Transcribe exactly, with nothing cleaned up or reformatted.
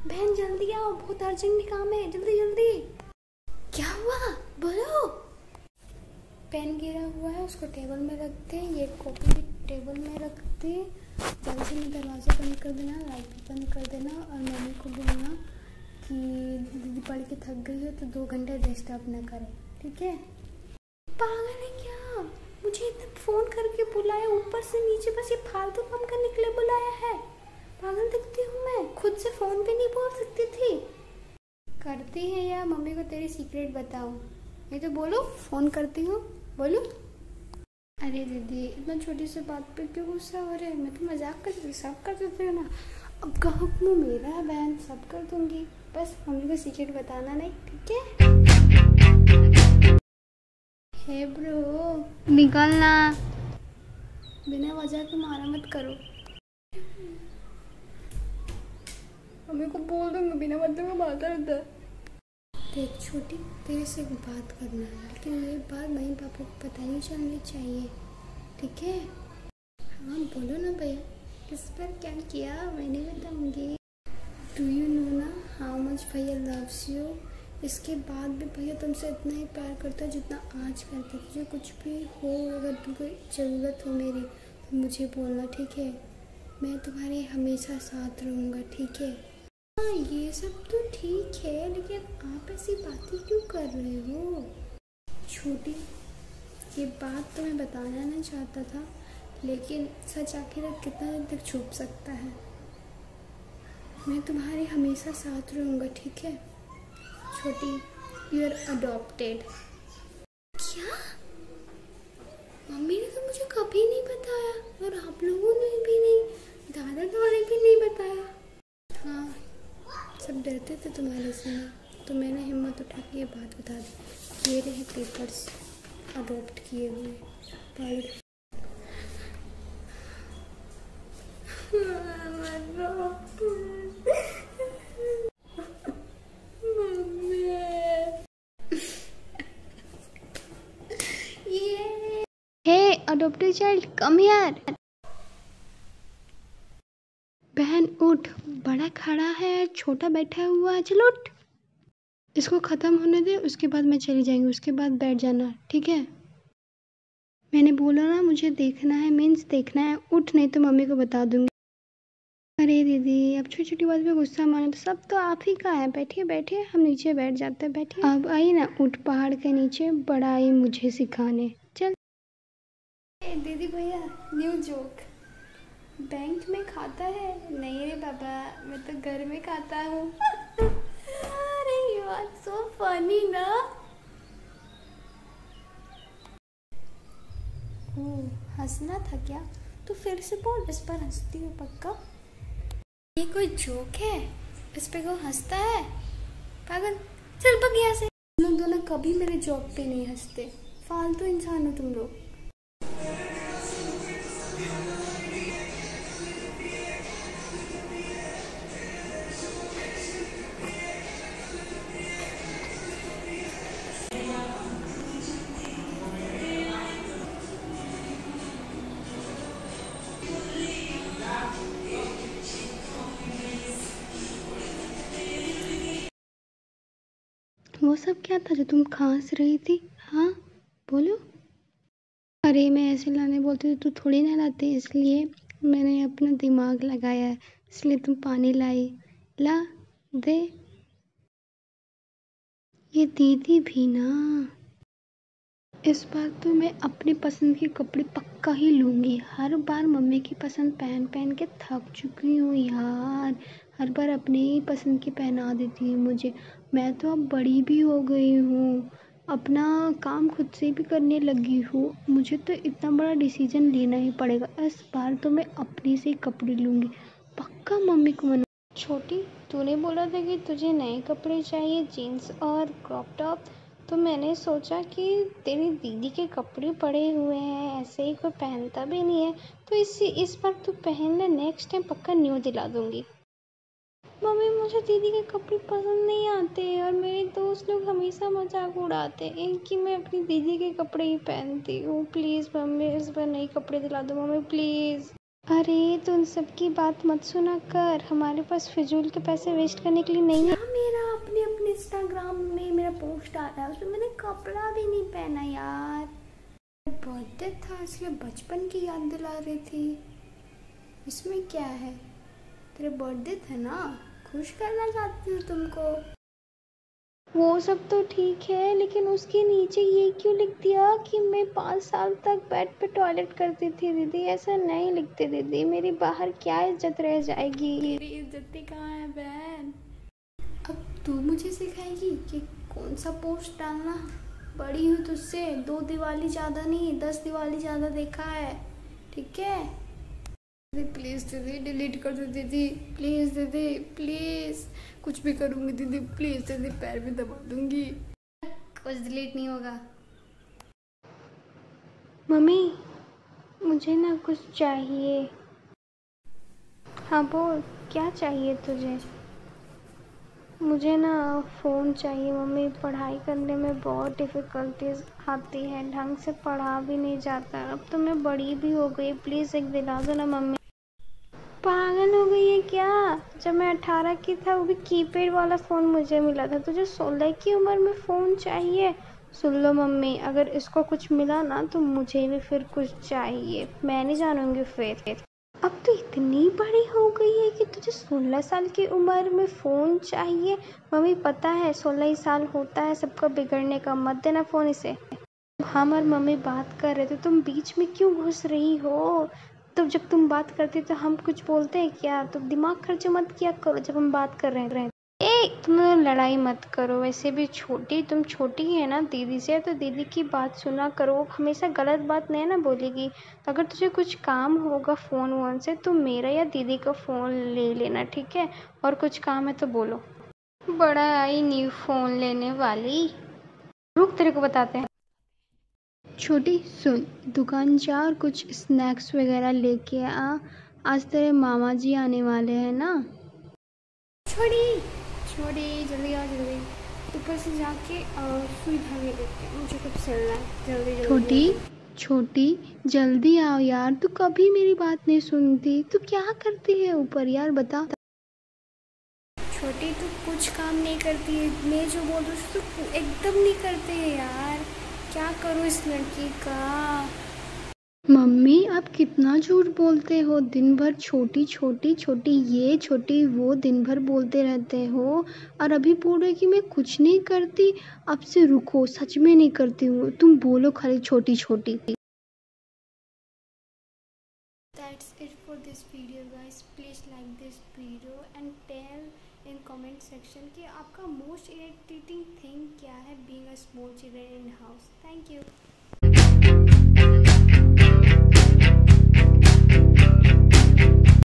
बहन जल्दी आओ, बहुत अर्जेंट काम है, जल्दी जल्दी। क्या हुआ बोलो। पेन गिरा हुआ है, उसको टेबल में रखते, ये कॉपी भी टेबल में रखते। जल्दी से मैं दरवाज़ा बंद कर देना, लाइट भी बंद कर देना और मम्मी को बोलना कि दीदी पढ़ के थक गई है तो दो घंटे डिस्टर्ब ना करे, ठीक है। पागल है क्या, मुझे इतना फ़ोन करके बुलाया ऊपर से नीचे, बस ये फालतू काम करने के लिए बुलाया है। पागल दिखती हूँ मैं, खुद से फ़ोन पे नहीं बोल सकती थी। करती है या मम्मी को तेरी सीक्रेट बताऊँ? ये तो बोलो, फ़ोन करती हूँ, बोलो। अरे दीदी इतना छोटी सी बात पे क्यों गुस्सा हो रहे हैं, मैं तो मजाक कर रही, सब कर देते हो ना। अब का हुक्म मेरा है बहन, सब कर दूंगी, बस मम्मी को सीक्रेट बताना नहीं, ठीक है। हे ब्रो निकलना, बिना वजह के मारा मत करो। मम्मी को बोल दूंगा, बिना मतलब का मारता रहता है। देख छोटी, तेरे से बात करना है, लेकिन ये बात मम्मी पापा को पता नहीं चलनी चाहिए, ठीक है। हाँ बोलो ना भैया, इस पर क्या किया, मैं नहीं बताऊँगी। डू यू नो ना हाउ मच भैया लव्स यू। इसके बाद भी भैया तुमसे इतना ही प्यार करता है जितना आज करते। तुझे कुछ भी हो, अगर तुमको ज़रूरत हो मेरी तो मुझे बोलना, ठीक है। मैं तुम्हारे हमेशा साथ रहूँगा, ठीक है। हाँ ये सब तो ठीक है, लेकिन आप ऐसी बातें क्यों कर रहे हो। छोटी ये बात तो मैं बताना नहीं चाहता था, लेकिन सच आखिर कितना दिन तक छुप सकता है। मैं तुम्हारे हमेशा साथ रहूँगा, ठीक है। छोटी यू आर अडॉप्टेड। क्या? मम्मी ने तो मुझे कभी नहीं बताया और आप लोगों ने भी नहीं, दादा ने भी नहीं बताया। हाँ सब डरते थे तुम्हारे से, तो मैंने हिम्मत उठा के ये बात बता दी। ये रहे पेपर्स अडॉप्ट किए हुए, पढ़। Hey adopted child come here. बहन उठ, बड़ा खड़ा है, छोटा बैठा हुआ है, चलो उठ। इसको खत्म होने दे, उसके बाद मैं चली जाएंगी, उसके बाद बैठ जाना, ठीक है। मैंने बोला ना मुझे देखना है, मीन्स देखना है, उठ नहीं तो मम्मी को बता दूंगी। अरे दीदी अब छोटी छोटी बात पे गुस्सा मानो तो सब तो आप ही का है। बैठिए बैठिए, हम नीचे बैठ जाते हैं, बैठिए। अब आई ना, उठ पहाड़ के नीचे, बड़ा आई मुझे सिखाने, चल। दीदी भैया न्यू जोक, बैंक में खाता है? नहीं रे बाबा, मैं तो घर में खाता हूँ। अरे यू आर सो फनी ना। ओह हंसना था क्या, तो फिर से बोल, इस पर हंसती हूँ पक्का। ये कोई जोक है, इस पे कोई हंसता है? पागल, चल भाग यहाँ से। तुम लोग दोनों कभी मेरे जोक पे नहीं हंसते, फालतू इंसान हो तुम लोग। वो सब क्या था जो तुम खांस रही थी, हाँ बोलो। अरे मैं ऐसे लाने बोलती तो तू थोड़ी ना लाती, इसलिए मैंने अपना दिमाग लगाया है, इसलिए तुम पानी लाई। ला दे। ये दीदी भी ना, इस बार तो मैं अपनी पसंद के कपड़े पक्का ही लूँगी। हर बार मम्मी की पसंद पहन पहन के थक चुकी हूँ यार, हर बार अपने ही पसंद की पहना देती है मुझे। मैं तो अब बड़ी भी हो गई हूँ, अपना काम खुद से भी करने लगी हूँ, मुझे तो इतना बड़ा डिसीजन लेना ही पड़ेगा। इस बार तो मैं अपने से ही कपड़े लूँगी, पक्का मम्मी को मना। छोटी तूने बोला था कि तुझे नए कपड़े चाहिए, जीन्स और क्रॉप टॉप, तो मैंने सोचा कि तेरी दीदी के कपड़े पड़े हुए हैं, ऐसे ही कोई पहनता भी नहीं है, तो इस इस बार तू पहन ले, नेक्स्ट टाइम पक्का न्यू दिला दूंगी। मम्मी मुझे दीदी के कपड़े पसंद नहीं आते और मेरे दोस्त लोग हमेशा मजाक उड़ाते हैं कि मैं अपनी दीदी के कपड़े ही पहनती हूँ। प्लीज़ मम्मी इस बार नए कपड़े दिला दो मम्मी, प्लीज़। अरे तो उन सब की बात मत सुना कर, हमारे पास फिजूल के पैसे वेस्ट करने के लिए नहीं है। मेरा अपने अपने इंस्टाग्राम में मेरा पोस्ट आ रहा है, उसमें मैंने कपड़ा भी नहीं पहना यार। बर्थडे था इसलिए बचपन की याद दिला रही थी। इसमें क्या है, तेरे बर्थडे था ना, खुश करना चाहती हूँ तुमको। वो सब तो ठीक है, लेकिन उसके नीचे ये क्यों लिख दिया कि मैं पाँच साल तक बेड पे टॉयलेट करती थी। दीदी ऐसा नहीं लिखते दीदी, मेरी बाहर क्या इज्जत रह जाएगी। मेरी इज्जत कहाँ है बहन। अब तू मुझे सिखाएगी कि कौन सा पोस्ट डालना। बड़ी हूँ तुझसे, दो दिवाली ज़्यादा नहीं दस दिवाली ज़्यादा देखा है, ठीक है। दीदी प्लीज़ दीदी डिलीट कर दो दीदी, प्लीज़ दीदी प्लीज़, कुछ भी करूँगी दीदी प्लीज़ दीदी, पैर भी दबा दूँगी, कुछ डिलीट नहीं होगा। मम्मी मुझे ना कुछ चाहिए। हाँ बोल, क्या चाहिए तुझे। मुझे ना फ़ोन चाहिए मम्मी, पढ़ाई करने में बहुत डिफ़िकल्टीज आती है, ढंग से पढ़ा भी नहीं जाता। अब तो मैं बड़ी भी हो गई, प्लीज़ एक दिला दो ना मम्मी। पागल हो गई है क्या, जब मैं अठारह की था वो भी कीपैड वाला फ़ोन मुझे मिला था, तुझे सोलह की उम्र में फ़ोन चाहिए। सुन लो मम्मी, अगर इसको कुछ मिला ना तो मुझे भी फिर कुछ चाहिए, मैं नहीं जानूंगी फिर। अब तो इतनी बड़ी हो गई है कि तुझे सोलह साल की उम्र में फ़ोन चाहिए। मम्मी पता है सोलह ही साल होता है सबका बिगड़ने का, मत देना फ़ोन इसे। हम और मम्मी बात कर रहे थे, तुम बीच में क्यों घुस रही हो। तो जब तुम बात करती तो हम कुछ बोलते हैं क्या, तुम दिमाग खर्च मत किया करो जब हम बात कर रहे हैं। ए तुम लड़ाई मत करो, वैसे भी छोटी तुम छोटी है ना दीदी से, तो दीदी की बात सुना करो, हमेशा गलत बात नहीं ना बोलेगी। अगर तुझे कुछ काम होगा फ़ोन वोन से तो मेरा या दीदी का फ़ोन ले लेना, ठीक है। और कुछ काम है तो बोलो। बड़ा आई न्यू फ़ोन लेने वाली, रुक तेरे को बताते हैं। छोटी सुन, दुकान जा और कुछ स्नैक्स वगैरह लेके आ, आज तेरे मामा जी आने वाले हैं ना। छोटी छोटी जल्दी आ जल्दी, ऊपर से जाके सुई धागे लेके आ, मुझे कुछ चलना है, जल्दी जल्दी। छोटी छोटी जल्दी आओ यार, तू कभी मेरी बात नहीं सुनती, तू क्या करती है ऊपर यार बता। छोटी तू कुछ काम नहीं करती है, मैं जो बोल रही हूँ तू एकदम नहीं करते है यार, क्या करूँ इस लड़की का। मम्मी आप कितना झूठ बोलते हो, दिन भर छोटी छोटी छोटी ये छोटी वो दिन भर बोलते रहते हो, और अभी बोल रहे कि मैं कुछ नहीं करती। अब से रुको, सच में नहीं करती हूँ, तुम बोलो खाली छोटी छोटी। That's it for this video guys, please like this video and tell in comment section कि आपका most irritating thing क्या है being a small children in house. Thank you.